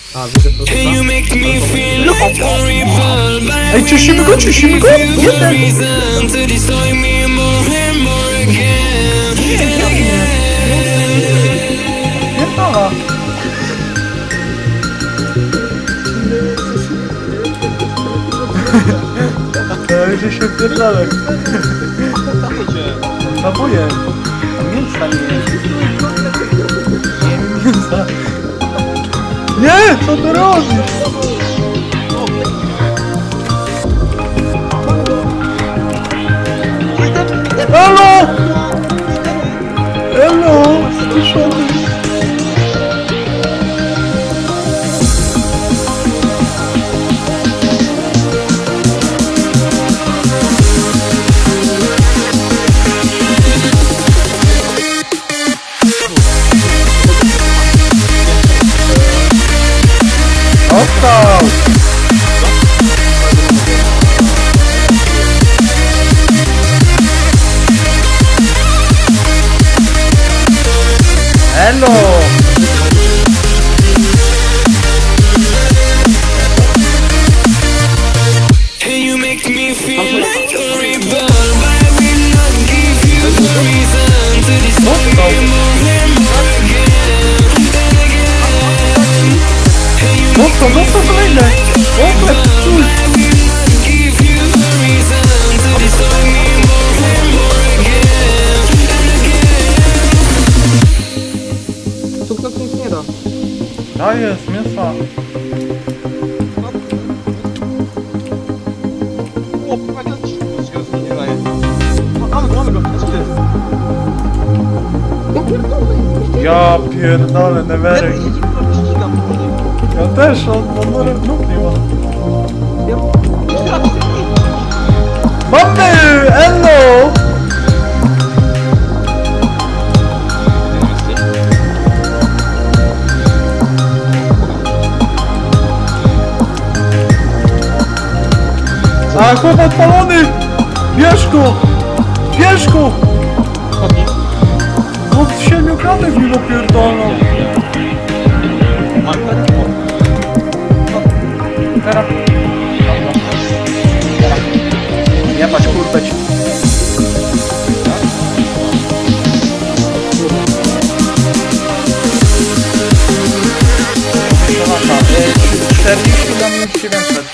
A, widzę prosto. Ej, cieszymy go! Jeden! Pierdala! Że się pierdolę. Zabuję. Mięsa nie jest. Mięsa. Nie! Co ty robisz? Elo! Elo! Stiszony. Ostał! Hello! Can you make me feel like a rebel? But I will not give you a reason to destroy me more and more again and again. Can you make me feel like a rebel? But I will not give you a reason to destroy me more and more again and again. Stuknąć nic nie da. A jest, mięsa. Ja pierdolę, nevery. Ja też, on nóg nie ma. Mamy! Hello! A chłop odpalony! Bierz go! Bierz go! Od 7 kratek mi opierdolą! Teraz... Jebać kurwę ci! 40 na minus 700.